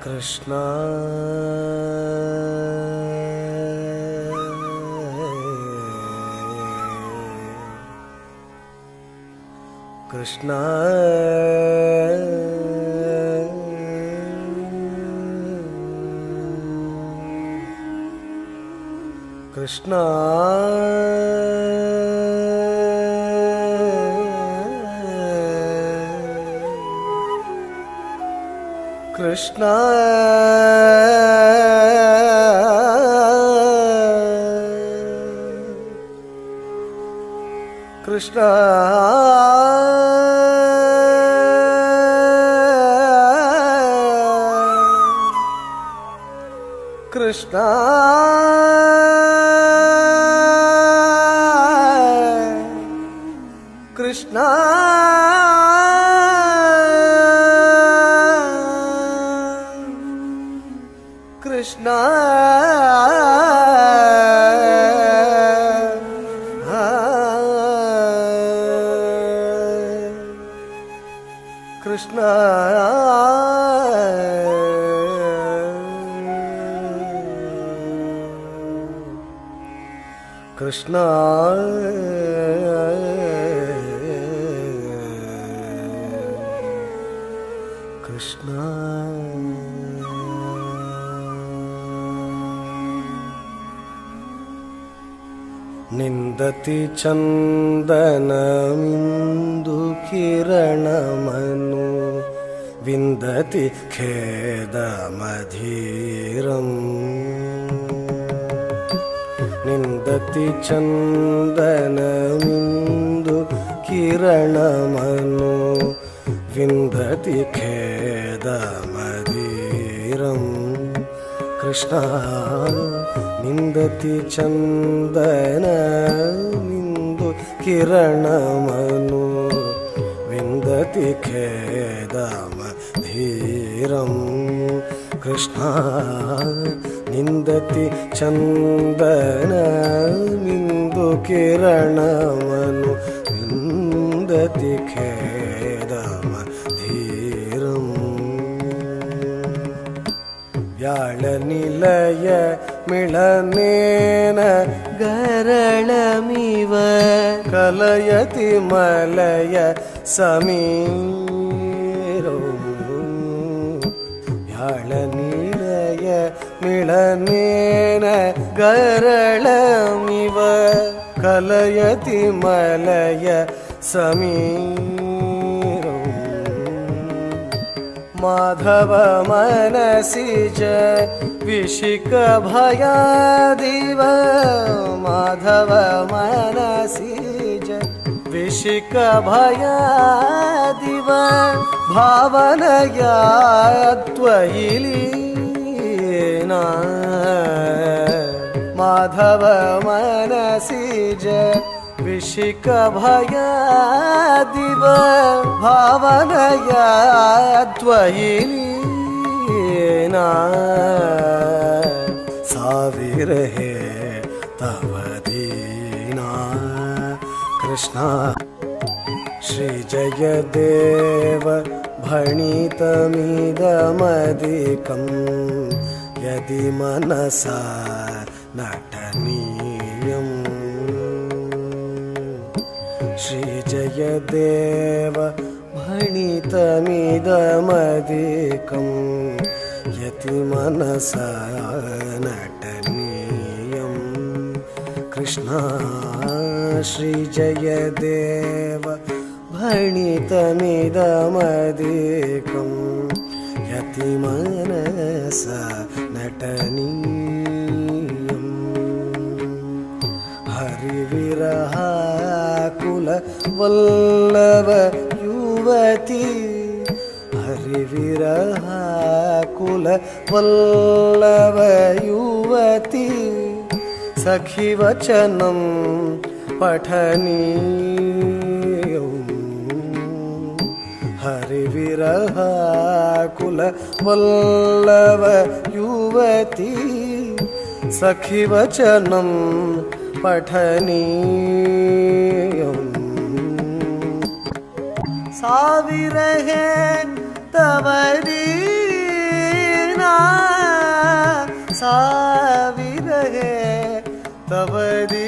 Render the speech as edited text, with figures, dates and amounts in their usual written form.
Krishna Krishna Krishna Krishna Krishna Krishna Krishna Krishna Krishna Krishna Krishna Nindati chandanamendu kiranamanu Vindati khedamadhiram Nindati chandanamendu kiranamanu Vindati khedamadiram Krishna Nindati chandanamendu kiranamanu Vindati khedamadiram Krishna Nindati chandanamendu kiranamanu Vindati khedamadiram Vyala nilaya milanena garalamiva kalayati malaya samiram Vyala nilaya milanena garalamiva kalayati malaya samiram Madhava manasija vishika bhayadiva Madhava manasija vishika bhayadiva Bhavanaya tvahilina Madhava manasija Vishika bhayadiva Bhavanaya tvahilina Savirahe tavadina Krishna Shri Jayadeva bhanitamidammadikam Yadi manasa nataniyam Shri Jayadeva bhanitamidammadikam Yati manasa nataniyam Krishna Shri Jayadeva bhanitamidammadikam Yati manasa nataniyam Hari viraha kula vallava yuvati Hari viraha kula vallava yuvati Sakhi vachanam pathaniyam Hari viraha kula vallava yuvati Sakhi vachanam pathaniyam Savirahe tavadina विरहे तव